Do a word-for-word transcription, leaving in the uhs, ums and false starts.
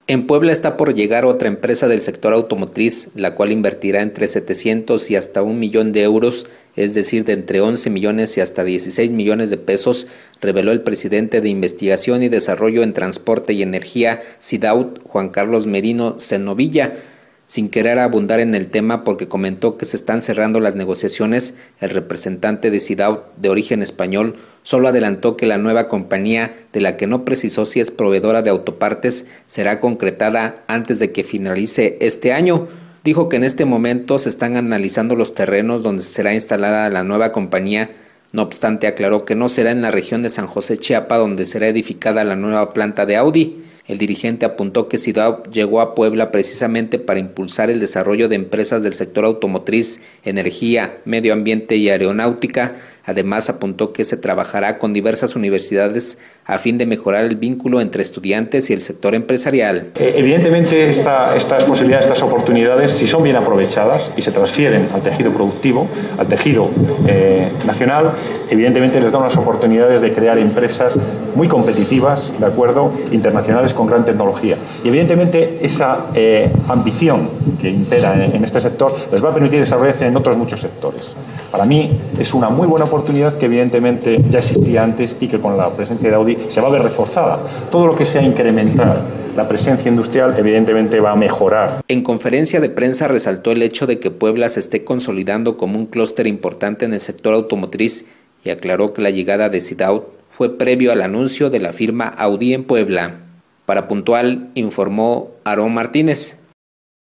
En Puebla está por llegar otra empresa del sector automotriz, la cual invertirá entre setecientos y hasta un millón de euros, es decir, de entre once millones y hasta dieciséis millones de pesos, reveló el presidente de Investigación y Desarrollo en Transporte y Energía, SIDAUT, Juan Carlos Merino Cenovilla. Sin querer abundar en el tema porque comentó que se están cerrando las negociaciones, el representante de SIDAUT de origen español solo adelantó que la nueva compañía, de la que no precisó si es proveedora de autopartes, será concretada antes de que finalice este año. Dijo que en este momento se están analizando los terrenos donde será instalada la nueva compañía. No obstante, aclaró que no será en la región de San José, Chiapas, donde será edificada la nueva planta de Audi. El dirigente apuntó que SIDAUT llegó a Puebla precisamente para impulsar el desarrollo de empresas del sector automotriz, energía, medio ambiente y aeronáutica. Además, apuntó que se trabajará con diversas universidades a fin de mejorar el vínculo entre estudiantes y el sector empresarial. Eh, evidentemente, esta, estas posibilidades, estas oportunidades, si son bien aprovechadas y se transfieren al tejido productivo, al tejido eh, nacional, evidentemente les da unas oportunidades de crear empresas muy competitivas, de acuerdo, internacionales con gran tecnología. Y evidentemente esa eh, ambición que impera en, en este sector les va a permitir desarrollarse en otros muchos sectores. Para mí es una muy buena oportunidad que evidentemente ya existía antes y que con la presencia de Audi se va a ver reforzada. Todo lo que sea incrementar la presencia industrial evidentemente va a mejorar. En conferencia de prensa resaltó el hecho de que Puebla se esté consolidando como un clúster importante en el sector automotriz y aclaró que la llegada de SIDAUT fue previo al anuncio de la firma Audi en Puebla. Para Puntual, informó Aarón Martínez.